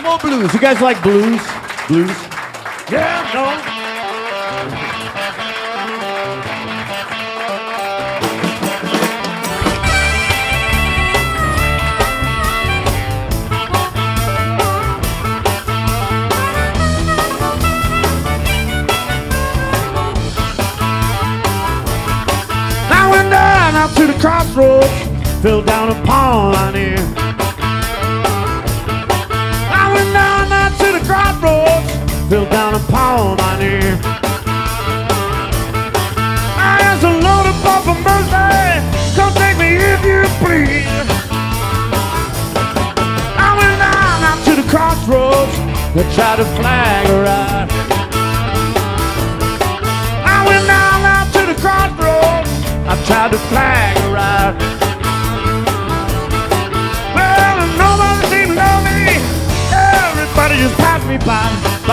More blues. You guys like blues? Blues? Yeah, no. I went down out to the crossroads, fell down a pond line here. Crossroads, fell down a pond line here. I asked the Lord above for mercy, come take me if you please. I went down out to the crossroads, to try to flag a ride. I went down out to the crossroads, I tried to flag a ride. Well, nobody seemed to know me. Everybody just passed me by.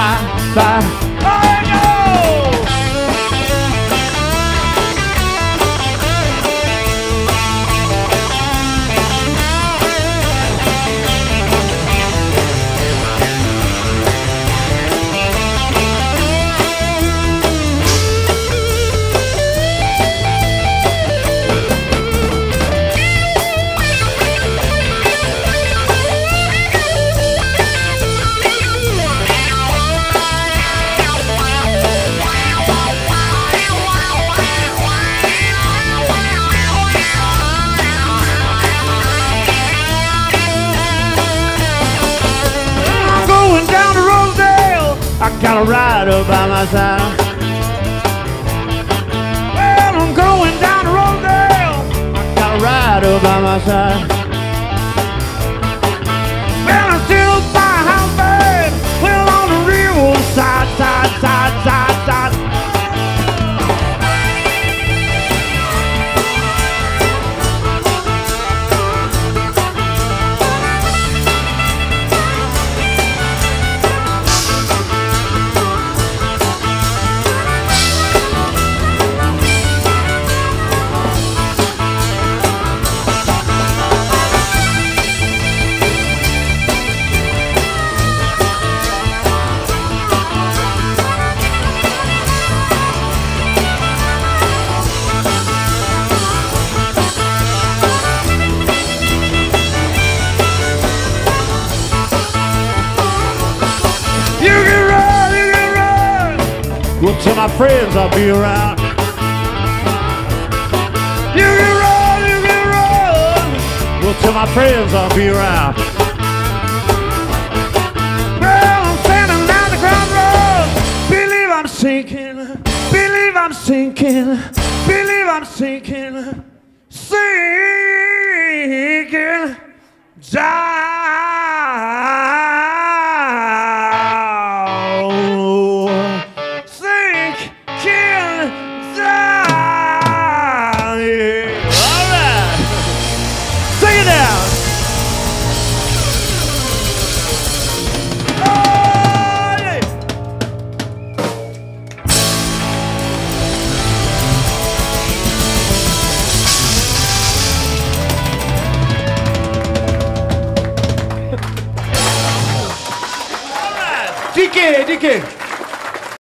Oh no! I got a rider by my side. Well, I'm going down the road now. I got a rider by my side. Well, I'm still by a house bed. Well, on the real side. Well, tell my friends I'll be around. You can run. Well, tell my friends I'll be around. Well, I'm standing down the crossroads. Believe I'm sinking. Believe I'm sinking. Believe I'm sinking. Sinking down. DK.